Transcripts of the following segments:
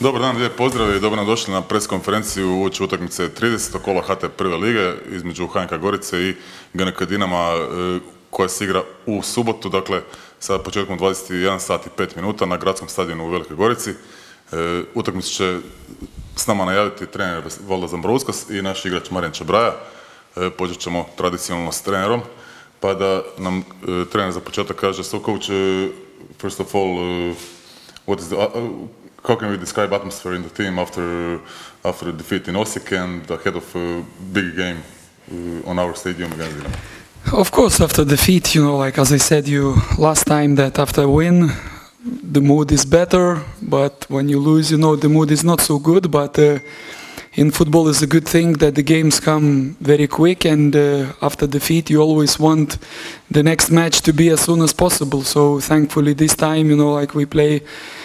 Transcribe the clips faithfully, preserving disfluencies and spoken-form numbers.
Dobar dan, lijep pozdrav i dobro nam došli na pres konferenciju uoči utakmice tridesetog kola H T prve lige između H N K Gorice i G N K Dinama koja se igra u subotu, dakle sa početkom dvadeset jedan sat i pet minuta na gradskom stadionu u Velikoj Gorici. Utakmicu će s nama najaviti trener Valdo Zambrouskas i naš igrač Marijan Čabraja. Počet ćemo tradicionalno s trenerom, pa da nam trener za početak kaže, so coach, first of all, what is the, how can we describe atmosphere in the team after after a defeat in Osijek and ahead of a big game on our stadium against Dinamo? Of course, after defeat, you know, like as I said you last time, that after a win, the mood is better, but when you lose, you know, the mood is not so good, but uh, in football is a good thing that the games come very quick, and uh, after defeat you always want the next match to be as soon as possible. So thankfully this time, you know, like we play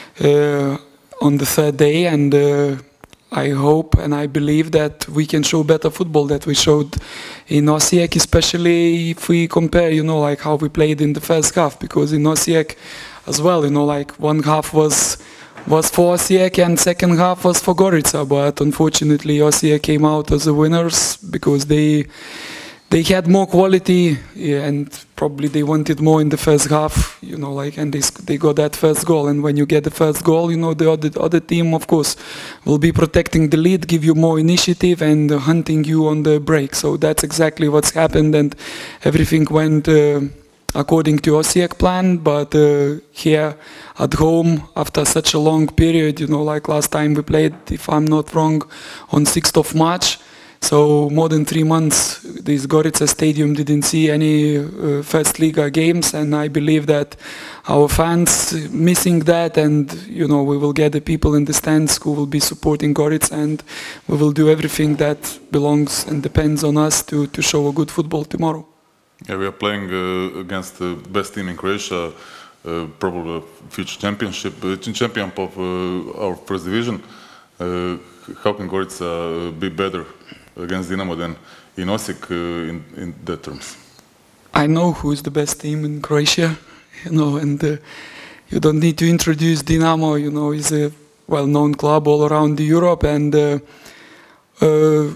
uh, on the third day, and uh, I hope and I believe that we can show better football that we showed in Osijek, especially if we compare, you know, like how we played in the first half, because in Osijek as well, you know, like one half was was for Osijek and second half was for Gorica, but unfortunately Osijek came out as the winners because they they had more quality, yeah, and probably they wanted more in the first half, you know, like, and they they got that first goal. And when you get the first goal, you know, the other other team, of course, will be protecting the lead, give you more initiative, and uh, hunting you on the break. So that's exactly what's happened, and everything went Uh, according to Osijek plan, but uh, here at home, after such a long period, you know, like last time we played, if I'm not wrong, on sixth of March, so more than three months, this Gorica stadium didn't see any uh, First Liga games, and I believe that our fans missing that, and, you know, we will get the people in the stands who will be supporting Gorica, and we will do everything that belongs and depends on us to, to show a good football tomorrow. Yeah, we are playing uh, against the best team in Croatia, uh, probably future championship, uh, champion of uh, our first division. Uh, how can Gorica uh, be better against Dinamo than in Osijek uh, in, in that terms? I know who is the best team in Croatia, you know, and uh, you don't need to introduce Dinamo, you know, it's a well-known club all around Europe, and uh, uh,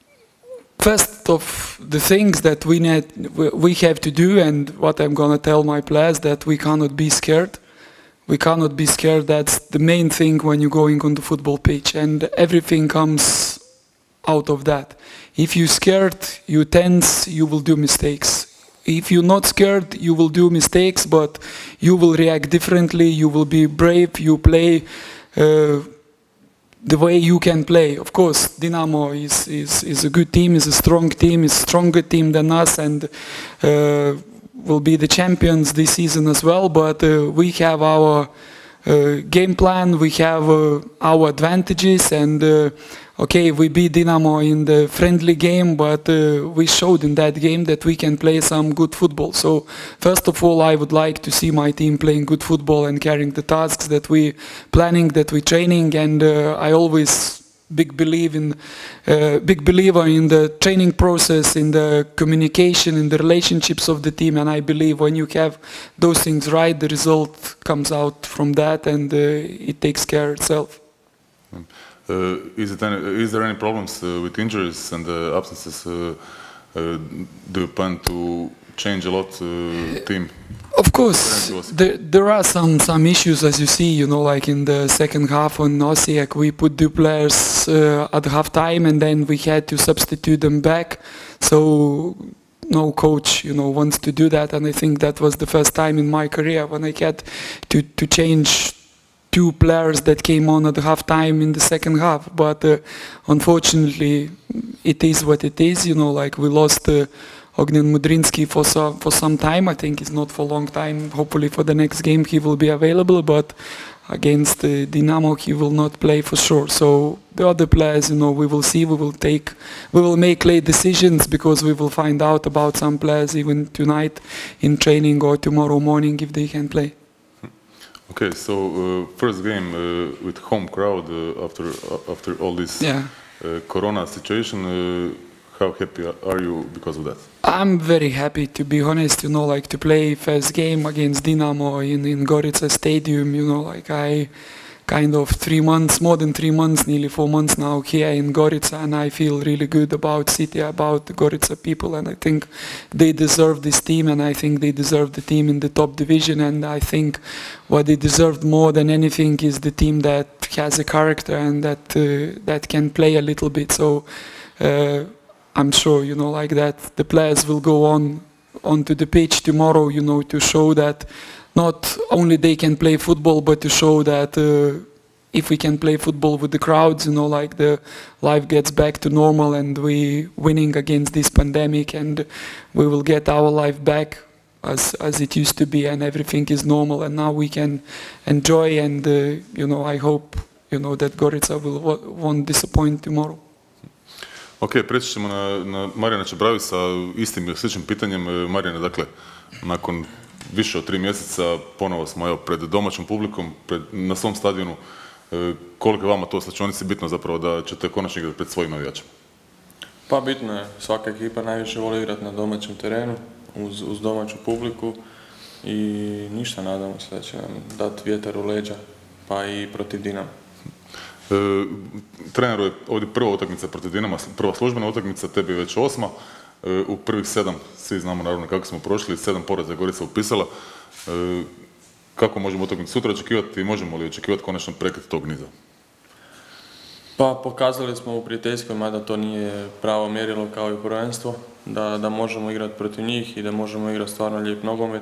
first of the things that we need, we have to do, and what I'm gonna tell my players, that we cannot be scared. We cannot be scared. That's the main thing when you're going on the football pitch, and everything comes out of that. If you're scared, you tense, you will do mistakes. If you're not scared, you will do mistakes, but you will react differently. You will be brave. You play Uh, the way you can play. Of course, Dinamo is, is, is a good team, is a strong team, is a stronger team than us, and uh, will be the champions this season as well, but uh, we have our uh, game plan, we have uh, our advantages, and uh, okay, we beat Dinamo in the friendly game, but uh, we showed in that game that we can play some good football. So first of all, I would like to see my team playing good football and carrying the tasks that we planning, that we training, and uh, I always big believe in uh, big believer in the training process, in the communication, in the relationships of the team, and I believe when you have those things right, the result comes out from that, and uh, it takes care itself. Uh, is, it any, is there any problems uh, with injuries and uh, absences? Uh, uh, do you plan to change a lot uh, team? Of course, there, there are some, some issues, as you see, you know, like in the second half on Osijek, we put two players uh, at half time, and then we had to substitute them back. So no coach, you know, wants to do that, and I think that was the first time in my career when I had to, to change two players that came on at half time in the second half. But uh, unfortunately, it is what it is, you know, like we lost uh, Ognjen Mudrinski for, so, for some time. I think it's not for a long time. Hopefully for the next game he will be available, but against uh, Dinamo he will not play for sure. So the other players, you know, we will see, we will take, we will make late decisions, because we will find out about some players even tonight in training or tomorrow morning if they can play. Okay, so uh, first game uh, with home crowd uh, after uh, after all this yeah. uh, Corona situation. Uh, how happy are you because of that? I'm very happy, to be honest. You know, like to play first game against Dinamo in in Gorica Stadium. You know, like I kind of three months, more than three months, nearly four months now here in Gorica, and I feel really good about city, about the Gorica people, and I think they deserve this team, and I think they deserve the team in the top division, and I think what they deserve more than anything is the team that has a character and that uh, that can play a little bit. So uh, I'm sure, you know, like that, the players will go on onto the pitch tomorrow, you know, to show that not only they can play football, but to show that uh, if we can play football with the crowds, you know, like the life gets back to normal and we winning against this pandemic and we will get our life back as, as it used to be and everything is normal and now we can enjoy and, uh, you know, I hope, you know, that Gorica will, won't disappoint tomorrow. Ok, preći ćemo na, na Marijana Čebravi sa istim i sličnim pitanjem. Marijane, dakle, nakon više od tri mjeseca ponovo smo evo, pred domaćom publikom, pred, na svom stadionu. E, koliko je vama to u slačionici bitno zapravo da ćete konačno igrati pred svojim navijačima? Pa bitno je. Svaka ekipa najviše voli igrati na domaćem terenu, uz, uz domaću publiku i ništa, nadamo se da će nam dati vjetar u leđa, pa i protiv Dinama. E, treneru je ovdje prva utakmica protiv Dinama, prva službena utakmica, tebi je već osma. E, u prvih sedam, svi znamo naravno kako smo prošli, sedam poraza je Gorica upisala. E, kako možemo utakmicu sutra očekivati i možemo li očekivati konačno prekret tog niza? Pa pokazali smo u prijateljskoj, mada to nije pravo mjerilo kao i prvenstvo, da, da možemo igrati protiv njih i da možemo igrati stvarno lijep nogomet.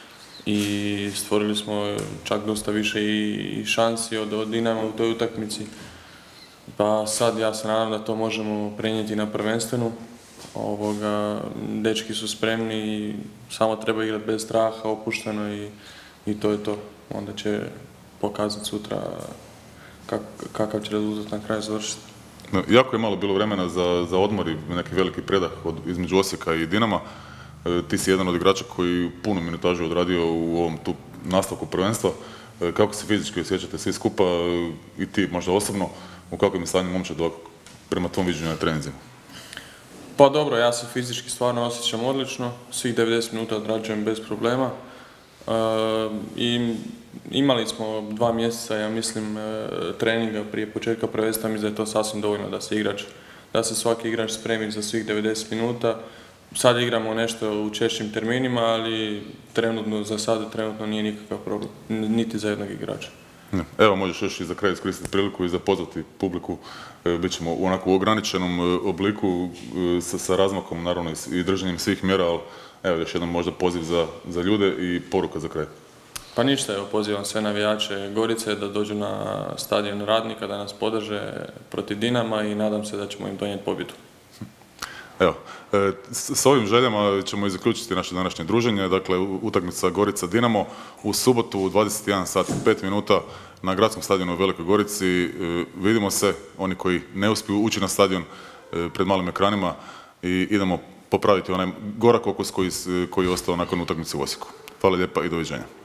I stvorili smo čak dosta više i, i šansi od, od Dinama u toj utakmici. Pa sad ja se nadam da to možemo prenijeti na prvenstvenu. Ovoga, dečki su spremni i samo treba igrati bez straha, opušteno i, i to je to. Onda će pokazati sutra kak, kakav će rezultat na kraju završiti. No, jako je malo bilo vremena za, za odmor i neki veliki predah od, između Osijeka i Dinama. E, ti si jedan od igrača koji puno minutažu odradio u ovom tu nastavku prvenstva. E, kako se fizički osjećate svi skupa e, i ti možda osobno, u kakvom je stanju momčad prema tom viđenju na treninzima? Pa dobro, ja se fizički stvarno osjećam odlično, svih devedeset minuta odrađujem bez problema. E, i imali smo dva mjeseca, ja mislim, e, treninga prije početka prvenstva, mislim da je to sasvim dovoljno da se igrač, da se svaki igrač spremi za svih devedeset minuta. Sad igramo nešto u češćim terminima, ali trenutno, za sada trenutno nije nikakav problem, niti za jednog igrača. Evo, možeš još i za kraj iskoristiti priliku i zapozvati publiku. E, Bićemo u onako u ograničenom e, obliku e, sa, sa razmakom, naravno, i držanjem svih mjera, ali evo još jedan možda poziv za, za ljude i poruka za kraj. Pa ništa, evo, pozivam sve navijače Gorice da dođu na stadion Radnika, da nas podrže protiv Dinama i nadam se da ćemo im donijeti pobjedu. Evo, e, s, s ovim željama ćemo i zaključiti naše današnje druženje. Dakle, utakmica Gorica Dinamo u subotu u dvadeset jedan sat i pet minuta na gradskom stadionu u Velikoj Gorici. E, vidimo se, oni koji ne uspiju ući na stadion e, pred malim ekranima i idemo popraviti onaj gorak okus koji, koji je ostao nakon utakmice u Osijeku. Hvala lijepa i doviđenja.